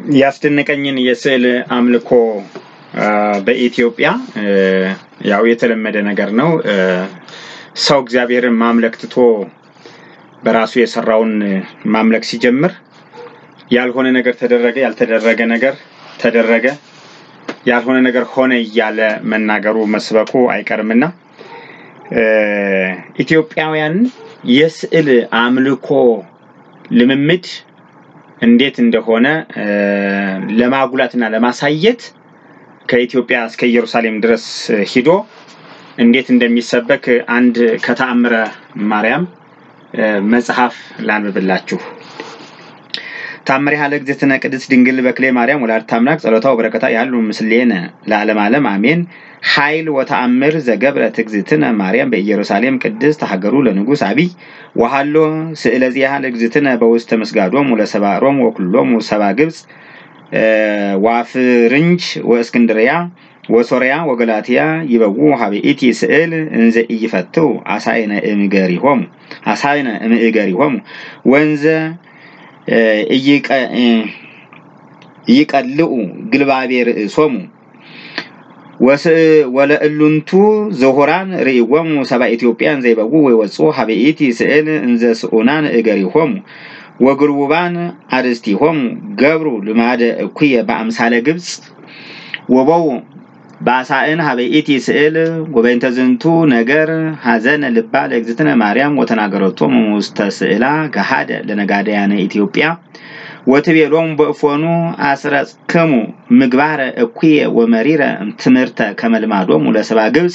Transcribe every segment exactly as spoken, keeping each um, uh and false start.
ያስደነቀኝን የስዕል አምልኮ በኢትዮጵያ ያው የተለመደ ነገር ነው ሰው እግዚአብሔርን ማምለክ ትቶ በራሱ የሰራውን ማምለክ ሲጀምር ያልሆነ ነገር ተደረገ ያልተደረገ ነገር ተደረገ ያልሆነ ነገር ሆነ ይያለ መናገሩ መስበኩ አይቀርምና ኢትዮጵያውያን የስዕል አምልኮ ልምምድ እንዴት እንደሆነ ለማጉላትና ለማሳየት ከኢትዮጵያ እስከ ኢየሩሳሌም ድረስ ሂዶ እንዴት እንደሚሰበክ አንድ ከተአምረ ማርያም መጽሐፍ ላንብብላችሁ ታምሪ ሀለ እግዚእትነ ቅድስት ድንግል በክሌ ማርያም ወላዲተ አምላክ ጸሎታው በረከታ ያሉ ምስሌነ ለዓለም ዓለም አሜን ኃይል ወተአምር ዘገብረት እግዚእትነ ማርያም በኢየሩሳሌም ቅድስት ሀገሩ ለንጉስ አቢይ ወሃሎ ስዕለዚያ ለእግዚእትነ በውስተ መስጋዶም ወለሰባሮም ወኩሎም ሰባ ግብጽ ዋፍርንጅ ወእስክንድሪያ ወሶሪያ ወገላትያ ይበው ሀበኢቲ ስዕል እንዘ ይፈተው አሳይነ እምገሪሆም አሳይነ እምገሪሆም ወንዘ እይቀ ይቀልኡ ግልባቤር ሶሙ ወስ ወለእሉንቱ ዘሆራን ሪወሙ ሰባ ኢትዮጵያን ዘይበው ወይወጹ ሀበኢቲ ስዕል እንዘ ስኡናን እገሪሆም ወግሩባን አርስቲሆም ገብሩ ልማደ እኩየ በአምሳለ ግብጽ ወበው ባሳእን ሀበኢቲ ስዕል ወበእንተ ዝንቱ ነገር ሐዘን ልባ ለእግዚእትነ ማርያም ወተናገረቶም ውስተ ስዕላ ገሃደ ለነጋዳያነ ኢትዮጵያ ወትቤሎም በእፎኑ አስረጽከሙ ምግባረ እኩየ ወመሪረ ትምርተ ከመልማዶም ለሰባ ግብጽ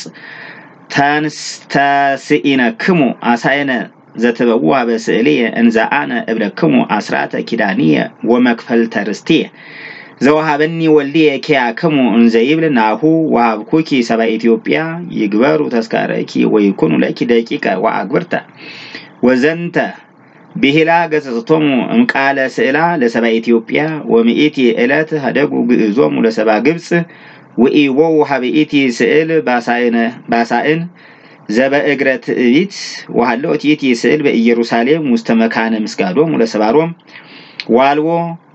ተንስተስኢነክሙ አሳይነ ዘተበው በስዕልየ እንዛአነ እብለክሙ አስራተ ኪዳንየ ወመክፈልተ ርስቲየ ዘወሃበኒ ወልዲየ ከያክሙ እንዘይብል ናሁ ወሃብኩኪ ሰባ ኢትዮጵያ ይግበሩ ተስካረኪ ወይኩኑ ለኪ ደቂቀ ወአግብርተ ወዘንተ በሄላ ገጽቶሙ እንቃለ ስዕላ ለሰባ ኢትዮጵያ ወምኢቲ እለት ሀደጉ ግዕዞሙ ለሰባ ግብጽ ወኢወው ሀበኢቲ ስዕል ባሳይነ ባሳይን ዘበእግረት እቢት ወሃሎት ኢቲ ስዕል በኢየሩሳሌም ውስተ መካነ ምስጋዶም ለሰባሮም ዋልዎ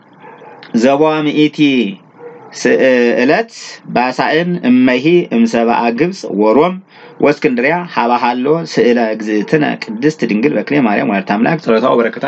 ዘባም ኢቲ ስዕለት ባሳይን እመሂ እምሰባ ግብጽ ወሮም ወእስክንድሪያ ሀባሃሎ ስዕለ እግዚእትነ ቅድስት ድንግል በክሌ ማርያም ወላዲተ አምላክ ጸሎታው በረከታ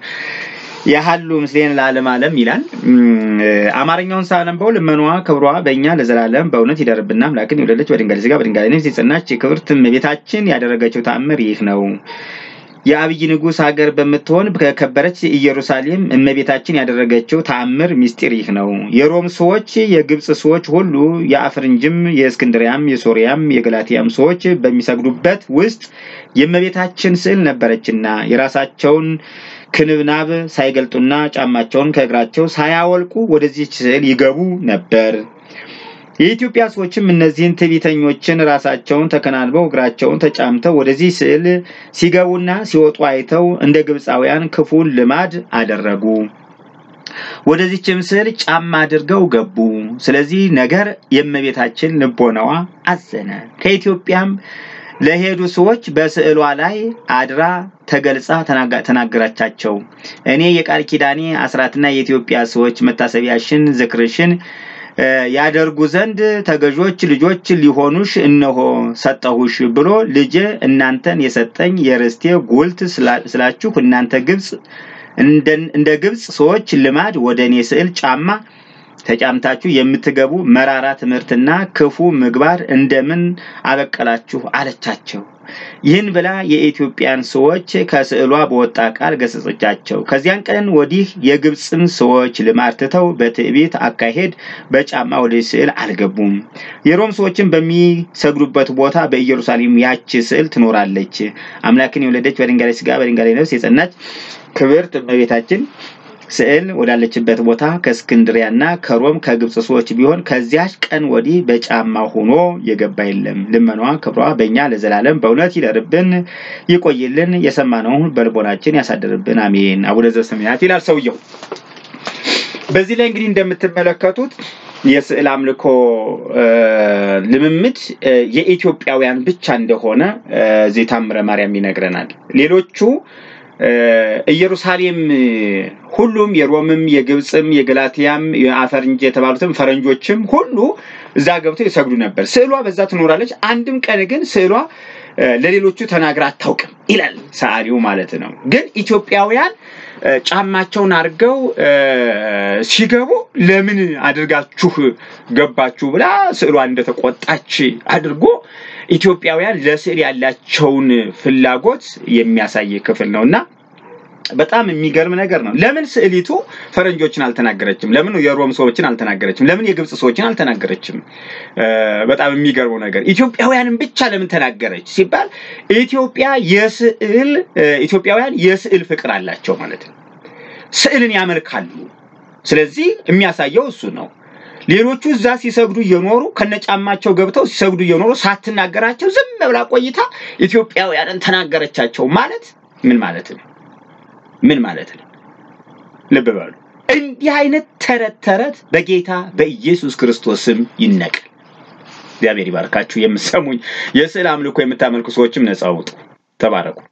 ያሃሉ ምስሌን ለዓለም ዓለም ይላል አማርኛውን ሳነምበው ለመኗ ክብሯ በእኛ ለዘላለም በእውነት ይደርብና አምላክን ይወለደች በድንጋሌ ሥጋ በድንጋሌ ነፍስ የጸናች ክብርት እመቤታችን ያደረገችው ተአምር ይህ ነው የአብይ ንጉስ ሀገር በመትሆን በከበረች ኢየሩሳሌም እመቤታችን ያደረገችው ተአምር ምስጢር ይህ ነው የሮም ሰዎች የግብጽ ሰዎች ሁሉ የአፍርንጅም የእስክንድሪያም የሶሪያም የገላትያም ሰዎች በሚሰግዱበት ውስጥ የእመቤታችን ስዕል ነበረችና የራሳቸውን ክንብናብ ሳይገልጡና ጫማቸውን ከእግራቸው ሳያወልቁ ወደዚህ ስዕል ይገቡ ነበር የኢትዮጵያ ሰዎችም እነዚህን ትዕቢተኞችን ራሳቸውን ተከናንበው እግራቸውን ተጫምተው ወደዚህ ስዕል ሲገቡና ሲወጡ አይተው እንደ ግብጻውያን ክፉን ልማድ አደረጉ ወደዚህም ስዕል ጫማ አድርገው ገቡ ስለዚህ ነገር የእመቤታችን ልቦናዋ አዘነ ከኢትዮጵያም ለሄዱ ሰዎች በስዕሏ ላይ አድራ ተገልጻ ተናገራቻቸው እኔ የቃል ኪዳኔ አስራትና የኢትዮጵያ ሰዎች መታሰቢያሽን ዝክርሽን ያደርጉ ዘንድ ተገዦች ልጆች ሊሆኑሽ እነሆ ሰጠሁሽ ብሎ ልጅ እናንተን የሰጠኝ የርስቴ ጉልት ስላችሁ እናንተ ግብጽ እንደ ግብጽ ሰዎች ልማድ ወደኔ ስዕል ጫማ ተጫምታችሁ የምትገቡ መራራ ትምርትና ክፉ ምግባር እንደምን አበቀላችሁ አለቻቸው ይህን ብላ የኢትዮጵያን ሰዎች ከስዕሏ በወጣ ቃል ገሰጸቻቸው ከዚያን ቀን ወዲህ የግብጽን ሰዎች ልማርተው በትዕቢት አካሄድ በጫማ ወደ ስዕል አልገቡም የሮም ሰዎችን በሚሰግዱበት ቦታ በኢየሩሳሌም ያቺ ስዕል ትኖራለች አምላክን የወለደች በድንጋሌ ሥጋ በድንጋሌ ነፍስ የጸናች ክብርት እመቤታችን ስዕል ወዳለችበት ቦታ ከእስክንድሪያና ከሮም ከግብጽ ሰዎች ቢሆን ከዚያች ቀን ወዲህ በጫማ ሆኖ የገባ የለም ልመኗ ክብሯ በእኛ ለዘላለም በእውነት ይደርብን ይቆይልን የሰማነውን በልቦናችን ያሳድርብን አሜን አቡነ ዘበሰማያት ይላል ሰውየው በዚህ ላይ እንግዲህ እንደምትመለከቱት የስዕል አምልኮ ልምምድ የኢትዮጵያውያን ብቻ እንደሆነ ዜታምረ ማርያም ይነግረናል ሌሎቹ ኢየሩሳሌም ሁሉም የሮምም የግብጽም የገላትያም የአፈርንጅ የተባሉትም ፈረንጆችም ሁሉ እዛ ገብተው ይሰግዱ ነበር ስዕሏ በዛ ትኖራለች አንድም ቀን ግን ስዕሏ ለሌሎቹ ተናግራ አታውቅም ይላል ሰዓሊው ማለት ነው ግን ኢትዮጵያውያን ጫማቸውን አርገው ሲገቡ ለምን አድርጋችሁ ገባችሁ ብላ ስዕሏን እንደተቆጣች አድርጎ ኢትዮጵያውያን ለስዕል ያላቸውን ፍላጎት የሚያሳይ ክፍል ነውና በጣም የሚገርም ነገር ነው ለምን ስዕሊቱ ፈረንጆችን አልተናገረችም ለምን የሮም ሰዎችን አልተናገረችም ለምን የግብጽ ሰዎችን አልተናገረችም በጣም የሚገርመው ነገር ኢትዮጵያውያንን ብቻ ለምን ተናገረች ሲባል ኢትዮጵያ የስዕል ኢትዮጵያውያን የስዕል ፍቅር አላቸው ማለት ነው ስዕልን ያመልካሉ ስለዚህ የሚያሳየው እሱ ነው ሌሎቹ እዛ ሲሰግዱ እየኖሩ ከነጫማቸው ገብተው ሲሰግዱ እየኖሩ ሳትናገራቸው ዝም ብላ ቆይታ ኢትዮጵያውያንን ተናገረቻቸው ማለት ምን ማለት ነው ምን ማለት ነው ልብ በሉ እንዲህ አይነት ተረት ተረት በጌታ በኢየሱስ ክርስቶስም ይነቀል እግዚአብሔር ይባርካችሁ የምሰሙኝ የስዕል አምልኮ የምታመልኩ ሰዎችም ነፃ አውጡ ተባረኩ